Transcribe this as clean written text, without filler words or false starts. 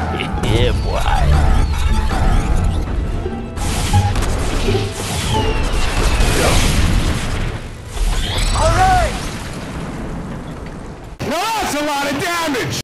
Yeah, boy. Now that's a lot of damage!